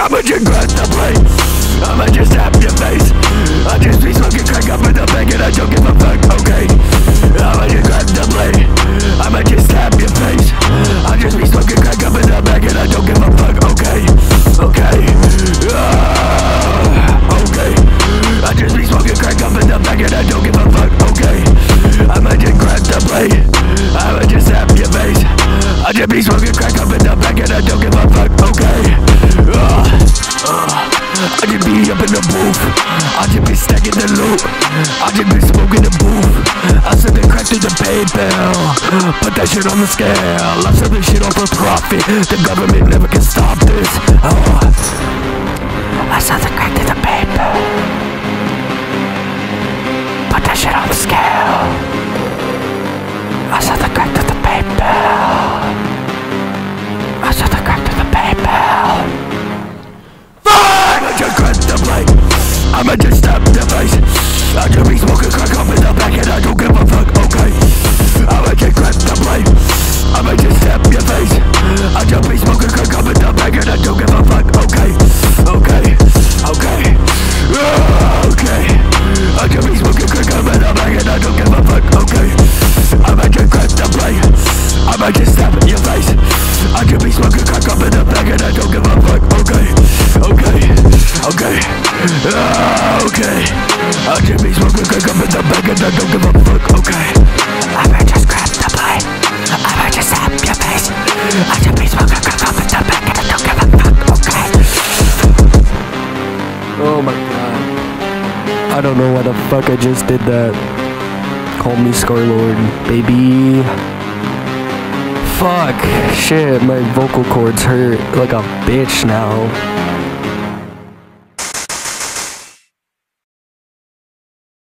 I'ma just grab the blade, I'ma just tap your face. I just be smoking crack up in the bag and I don't give a fuck, okay. I'ma just grab the blade, I'ma just tap your face. I just be smoking crack up in the bag and I don't give a fuck, okay. Okay, okay. I just be smoking crack up in the bag and I don't give a fuck, okay. I'ma just grab the blade, I'ma just tap your face. I just be smoking crack up in the bag and I don't give a fuck, okay. I just be up in the booth, I just be stacking the loot, I just be smoking the booth. I sell the crack through the PayPal, put that shit on the scale. I sell this shit on for profit, the government never can stop this. I sell the crack through the PayPal, put that shit on the scale. I sell the crack through the PayPal, I sell the crack through the PayPal. I'ma just grab the blade, I'ma just stab the face. I just be smoking crack up in the back and I don't give a fuck, okay. I'ma just grab the blade, I'ma just stab your face. I just be smoking crack up in the back and I don't give a fuck, okay. Okay, okay, okay. I just be smoking crack up in the back and I don't give a fuck, okay. I'ma just grab the blade, I'ma just stab your face. I just be smoking crack up in the back and I don't give a fuck, okay. Okay, okay, okay. I just be smoking crack up in the back and I don't give a fuck, okay. I might just grab the blade, I might just slap your face. I just be smoking crack up in the back and I don't give a fuck, okay. Oh my god, I don't know why the fuck I just did that. Call me Scarlord, baby. Fuck, shit, my vocal cords hurt like a bitch now.